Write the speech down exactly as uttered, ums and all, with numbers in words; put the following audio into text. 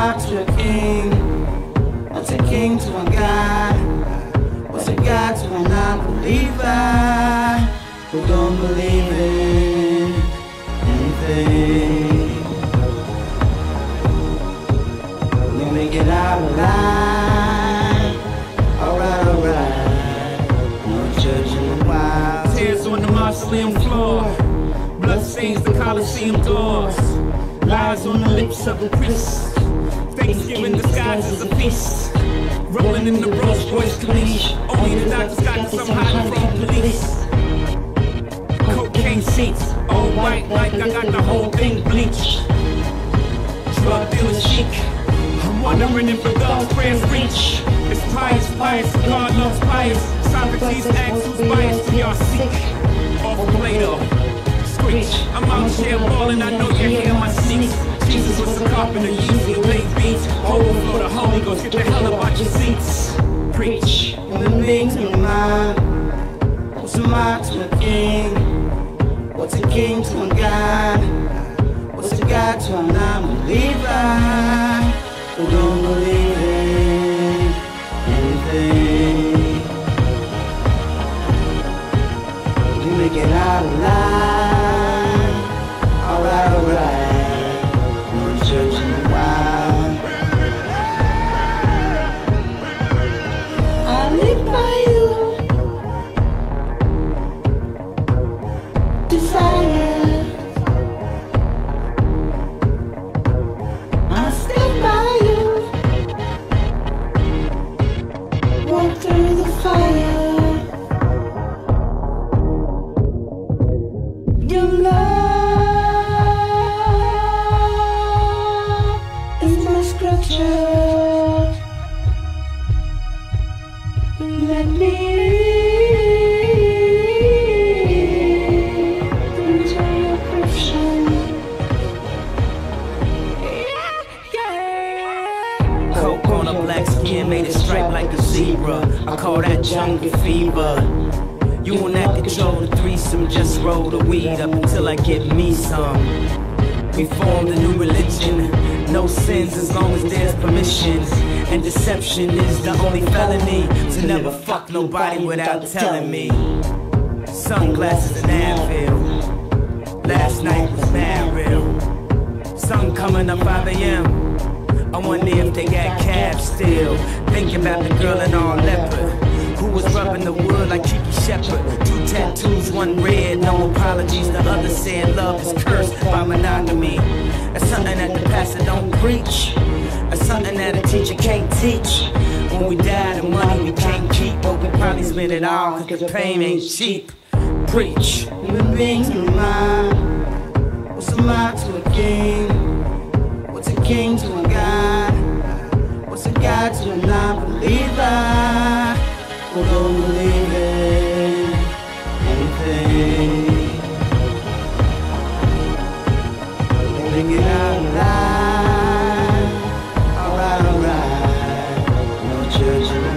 mob to a king? What's a king to a God? What's a God to a non-believer who don't believe in anything? Let me get out alive. Alright, alright. No church in the wild. Tears on the mausoleum floor, blood stains the Coliseum doors, lies on the lips of the priest, Thanksgiving disguised as a feast, rolling in the Rolls Royce Corniche. Only the doctors got some hiding from police. Cocaine seats, all white like I got the whole thing bleached. Drug dealer chic, I'm wondering if the God's prayers reach. It's pious, pious, God loves pious. Socrates asks who's biased to y'all seek. Off Plato, screech. I'm out here balling, I know you hear my sneaks. Jesus was a carpenter, usually play beats. Overflow the Holy Ghost, get the hell up out your seats. Preach. Human beings in mind. What's a mob to a king? What's a king to a God? What's a God to a non-believer who don't believe in anything? You make it out alive. Alright, alright. No church in the wild. I live by you. Desire. I stand by you. Walk through the fire. Your love is my scripture. Let me into your prescription. Coke on a black skin made it stripe like a zebra. I call that jungle fever. You won't not control the threesome, just roll the weed up until I get me some. We formed a new religion, no sins as long as there's permission. And deception is the only felony, so never fuck nobody without telling me. Sunglasses and Advil, last night was mad real. Sun coming up five A M, I wonder if they got cabs still. Thinking about the girl in all leopard, who was rubbing the wood like Kiki Shepard. Two tattoos, one red, no apologies. The other said love is cursed by monogamy. That's something that the pastor don't preach. That's something that a teacher can't teach. When we die, the money we can't keep, but we probably spend it all cause the pain ain't cheap. Preach. Human beings in mind. What's a mob to a king? What's a king to a God? What's a God to a non-believer who don't believe in anything? They get out alive. Alright, alright. No church in